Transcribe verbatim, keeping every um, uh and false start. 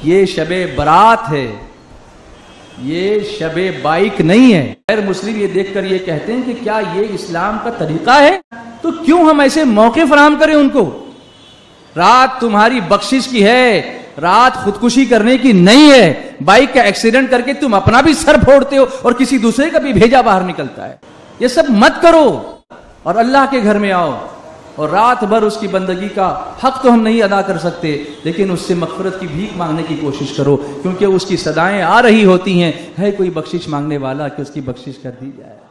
ये शबे बारात है, ये शबे बाइक नहीं है। गैर मुस्लिम ये देखकर ये कहते हैं कि क्या ये इस्लाम का तरीका है, तो क्यों हम ऐसे मौके फराहम करें उनको। रात तुम्हारी बख्शिश की है, रात खुदकुशी करने की नहीं है। बाइक का एक्सीडेंट करके तुम अपना भी सर फोड़ते हो और किसी दूसरे का भी भेजा बाहर निकलता है। ये सब मत करो और अल्लाह के घर में आओ और रात भर उसकी बंदगी का हक तो हम नहीं अदा कर सकते, लेकिन उससे मग़फ़िरत की भीख मांगने की कोशिश करो, क्योंकि उसकी सदाएं आ रही होती हैं, है कोई बख्शिश मांगने वाला कि उसकी बख्शिश कर दी जाए।